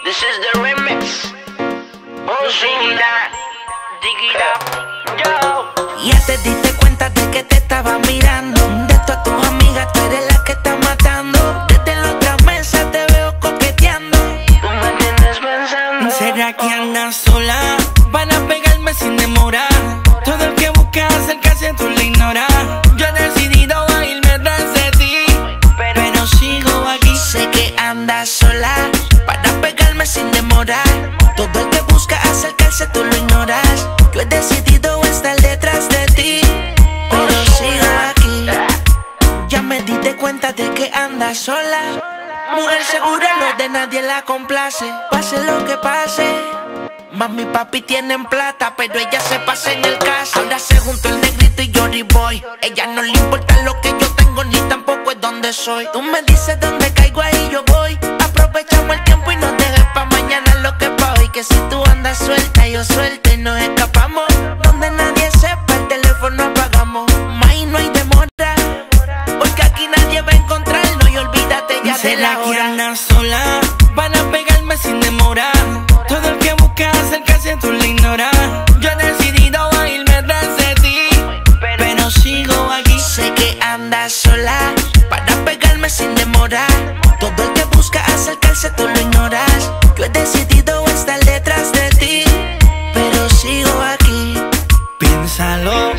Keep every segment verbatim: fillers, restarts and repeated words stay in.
This is the remix. Oh, sing that, dig it up, yo. Ya te diste cuenta de que te estaba mirando. De todas tus amigas tú eres la que está matando. Desde la otra mesa te veo coqueteando. Tú me tienes pensando. ¿Será que andas sola? Van a pegarme sin demorar. Todo el que busca acercarse tú lo ignoras. Yo he decidido a irme tras de ti, pero sigo aquí. Sé que andas sola. Para pegarme sin demorar. Todo el que busca acercarse tú lo ignoras. Yo he decidido estar detrás de ti, pero sigo aquí. Ya me diste cuenta de que andas sola. Mujer segura, lo de nadie la complace. Pase lo que pase. Mami y papi tienen plata, pero ella se pasa en el caso. Ahora se juntó el negrito y Johnny Boy. Ella no le importa lo que yo tengo, ni tampoco es donde soy. Tú me dices dónde caigo, ahí yo voy. Aprovechamos el tiempo y no dejes pa' mañana lo que pa' hoy. Que si tú andas suelta, yo suelta y nos escapamos. Donde nadie sepa, el teléfono apagamos. May, no hay demora, porque aquí nadie va a encontrarnos. Y olvídate ya de la hora. ¿Será que andas sola? Van a pegarme sin demorar. Todo el que busca acercarse tú lo ignoras. Yo he decidido a irme tras de ti, pero sigo aquí. Sé que andas sola. Para pegarme sin demorar. Todo el que busca acercarse tú lo ignoras. Yo he decidido estar detrás de ti, pero sigo aquí. Piénsalo.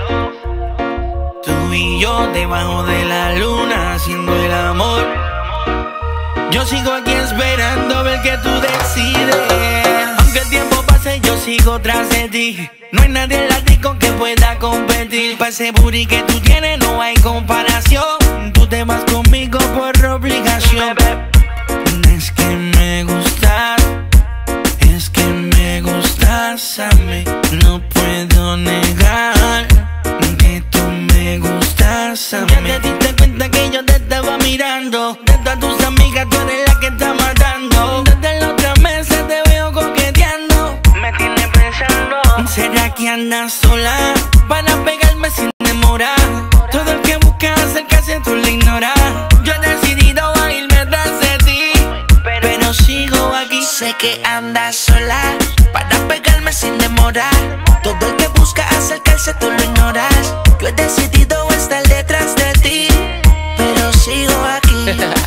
Tú y yo debajo de la luna haciendo el amor. Yo sigo aquí esperando a ver que tú decides. Aunque el tiempo pase yo sigo tras de ti. No hay nadie en la disco que pueda competir. Pa' ese booty que tú tienes no hay comparación. Tú te vas conmigo por obligación. Es que me gustas, es que me gustas a mí. No puedo negar que tú me gustas a mí. Ya te diste cuenta que yo te estaba mirando. De todas tus amigas tú eres la que está matando. Desde la otra mesa te veo coqueteando. Me tienes pensando. ¿Será que andas sola? Van a pegarme sin demorar. Todo el que busca acercarse tú lo ignoras. Yo he decidido a irme tras de ti, pero sigo aquí. Sé que andas sola. Para pegarme sin demorar. Todo el que busca acercarse tú lo ignoras. Yo he decidido estar detrás de ti, pero sigo aquí.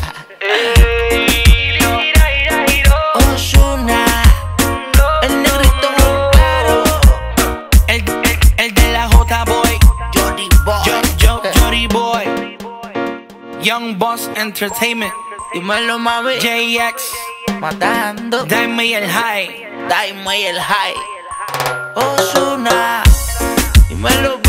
Ozuna, el negrito claro, el, el, el de la J-Boy, Johnny Boy, yo, yo, Johnny Boy, Young Boss Entertainment, dímelo mami, J X, matando, Dime y el High, Dime y el High, Ozuna, dímelo.